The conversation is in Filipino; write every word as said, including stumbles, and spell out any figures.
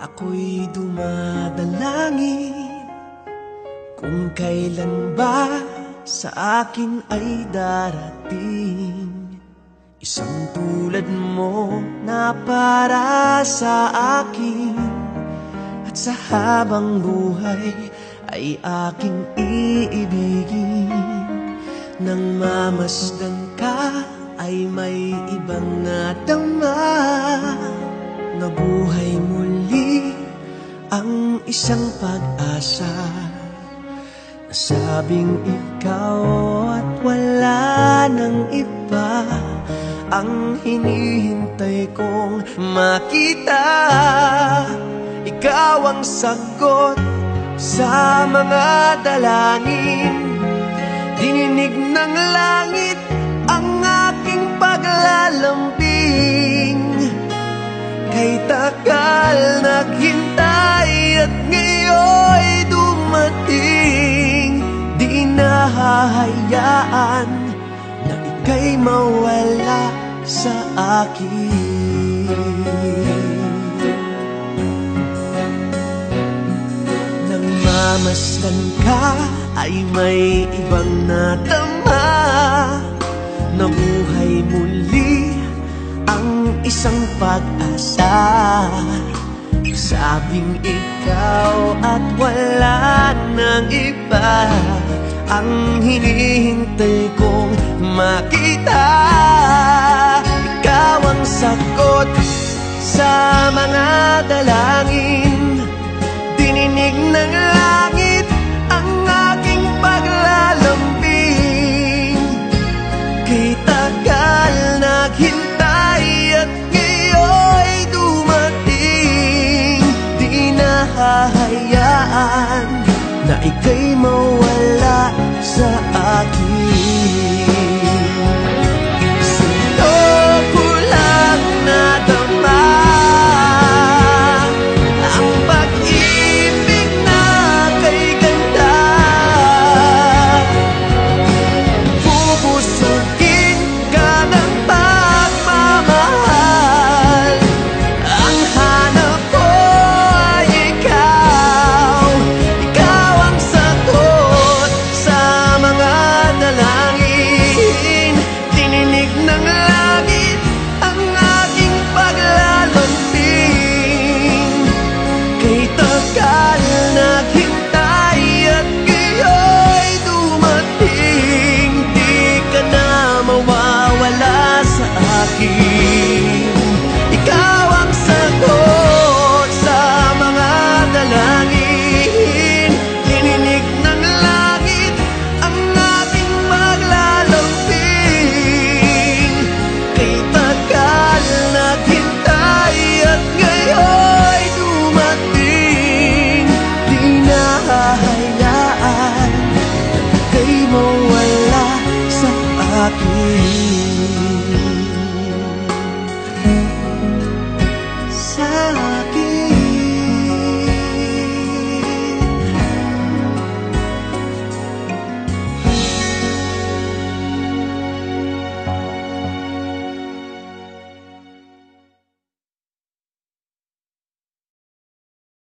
Ako'y dumadalangin kung kailan ba sa akin ay darating isang tulad mo na para sa akin, at sa habang buhay ay aking iibigin. Nang mamasdan ka ay may ibang nadama, nabuhay muli ang isang pag-asa. Nasabing ikaw at wala nang iba ang hinihintay kong makita. Ikaw ang sagot sa mga dalangin, dininig ng langit ang aking paglalambing. Kay tagal naghintay at ngayon'y dumating, di nahahayaan na ika'y mawala sa akin. Nang mamasdan ka ay may ibang nadama, nabuhay muli ang isang pag-asa. Sabing ikaw at wala nang iba ang hinihintay kong makita. Ikaw ang sagot sa mga dalangin, dininig ng langit ang aking paglalambing. Kay tagal naghintay at ngayon'y dumating, di nahahayaan na ika'y mawala